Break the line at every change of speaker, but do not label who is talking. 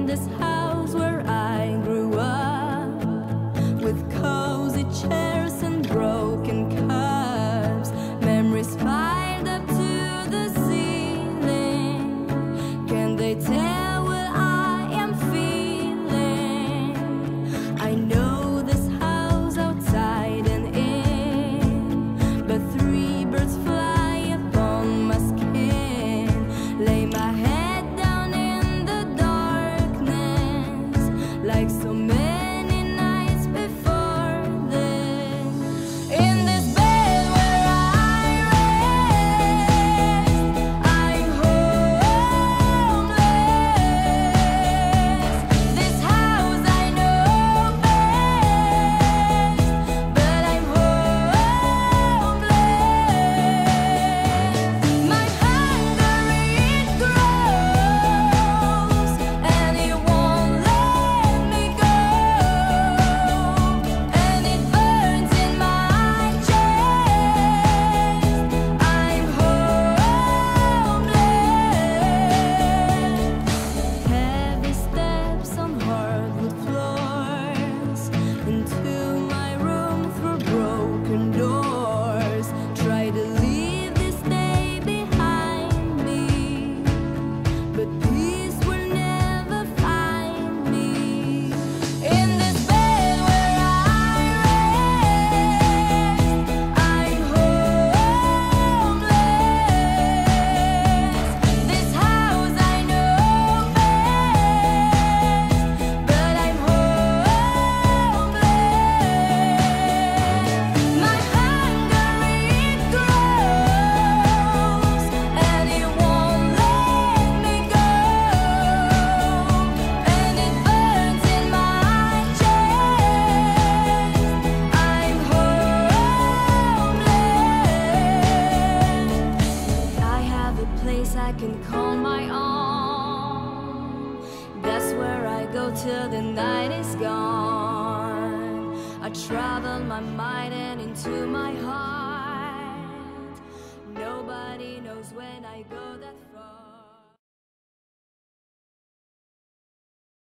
in this house where I grew up, with cozy chairs and broken cups, memories piled up to the ceiling. Can they tell what I am feeling? I know this house outside and in, but three birds fly upon my skin. Lay my head down in the darkness, like so many nights before this. In this bed where I rest, I'm homeless. This house I know best, but I'm homeless. My hunger it grows, and it won't let me go, and it burns in my chest. I'm homeless. Heavy steps on hardwood floors, into my room through broken doors. Try to leave this day behind me, but peace will never find me. In this bed where I rest, I'm homeless. This house I know best, but I'm homeless. My hunger it grows, and it won't let me go, and it burns in my chest. I'm homeless. I have a place I can call my own. That's where I go till the night is gone. I travel my mind and into my heart.